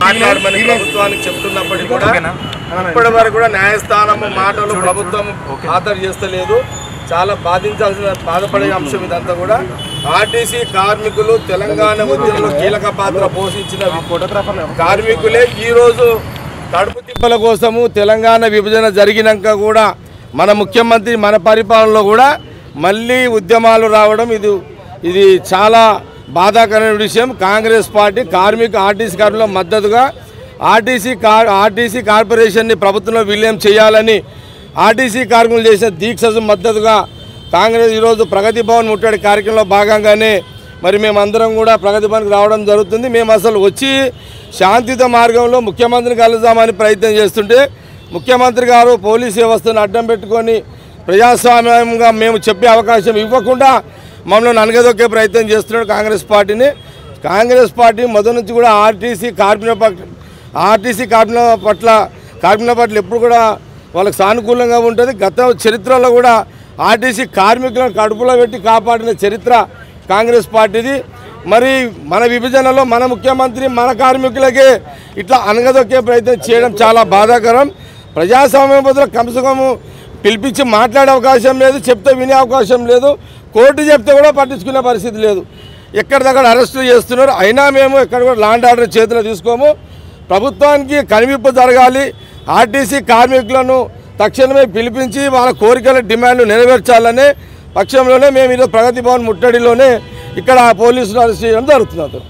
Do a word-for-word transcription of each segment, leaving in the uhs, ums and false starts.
మాట్లాడమని ప్రభుత్వానికి చెప్తున్నప్పటికీ కూడా ఇప్పటి వరకు కూడా న్యాయస్థానము మాటలు ప్రభుత్వం ఖాతరు చేస్తలేదు. చాలా బాధించాల్సిన బాధపడే అంశం ఇదంతా కూడా. ఆర్టీసీ కార్మికులు తెలంగాణ ఉద్యమంలో కీలక పాత్ర పోషించిన కార్మికులే ఈరోజు కడుపు తిప్పల కోసము తెలంగాణ విభజన జరిగినాక కూడా మన ముఖ్యమంత్రి మన పరిపాలనలో కూడా మళ్ళీ ఉద్యమాలు రావడం ఇది ఇది చాలా బాధాకరమైన విషయం. కాంగ్రెస్ పార్టీ కార్మిక ఆర్టీసీ కార్మికుల మద్దతుగా ఆర్టీసీ కార్ ఆర్టీసీ కార్పొరేషన్ని ప్రభుత్వంలో విలీనం చేయాలని ఆర్టీసీ కార్మికులు చేసిన దీక్షకు మద్దతుగా కాంగ్రెస్ ఈరోజు ప్రగతి భవన్ ముట్టడి కార్యక్రమంలో భాగంగానే మరి మేమందరం కూడా ప్రగతి భవన్కి రావడం జరుగుతుంది. మేము అసలు వచ్చి శాంతియుత మార్గంలో ముఖ్యమంత్రిని కలుద్దామని ప్రయత్నం చేస్తుంటే ముఖ్యమంత్రి గారు పోలీస్ వ్యవస్థను అడ్డం పెట్టుకొని ప్రజాస్వామ్యంగా మేము చెప్పే అవకాశం ఇవ్వకుండా మమ్మల్ని అనగదొక్కే ప్రయత్నం చేస్తున్నాడు కాంగ్రెస్ పార్టీని. కాంగ్రెస్ పార్టీ మొదటి నుంచి కూడా ఆర్టీసీ కార్మికుల పట్ల ఆర్టీసీ కార్మికుల పట్ల కార్మికుల పట్ల ఎప్పుడు కూడా వాళ్ళకి సానుకూలంగా ఉంటుంది. గత చరిత్రలో కూడా ఆర్టీసీ కార్మికులను కడుపులో పెట్టి కాపాడిన చరిత్ర కాంగ్రెస్ పార్టీది. మరి మన విభజనలో మన ముఖ్యమంత్రి మన కార్మికులకే ఇట్లా అనగదొక్కే ప్రయత్నం చేయడం చాలా బాధాకరం. ప్రజాస్వామ్యం బదులు కమసకము పిలిపించి మాట్లాడే అవకాశం లేదు, చెప్తే వినే అవకాశం లేదు, కోర్టు చెప్తే కూడా పట్టించుకునే పరిస్థితి లేదు. ఎక్కడిదక్కడ అరెస్టులు చేస్తున్నారు. అయినా మేము ఎక్కడ కూడా లాండ్ ఆర్డర్ చేతిలో తీసుకోము. ప్రభుత్వానికి కనువిప్పు జరగాలి. ఆర్టీసీ కార్మికులను తక్షణమే పిలిపించి వాళ్ళ కోరికల డిమాండ్లు నెరవేర్చాలనే పక్షంలోనే మేము ఈరోజు ప్రగతి భవన్ ముట్టడిలోనే ఇక్కడ పోలీసులు అరెస్ట్ చేయడం జరుగుతున్నారు.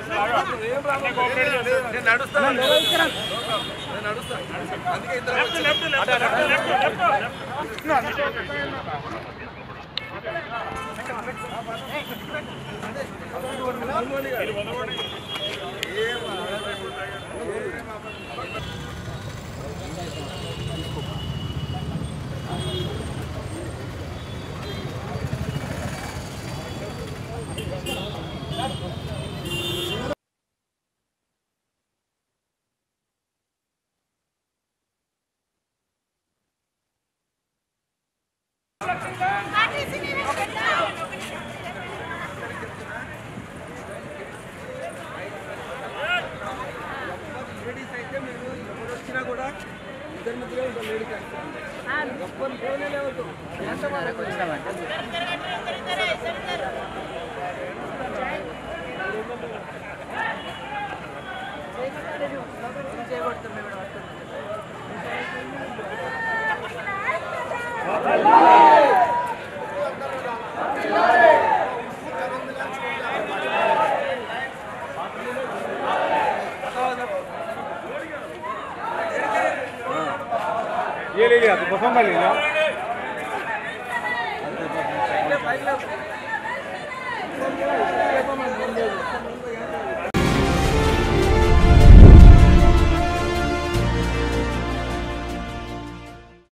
ये ले लिया तो पसंद ले लिया Thank you.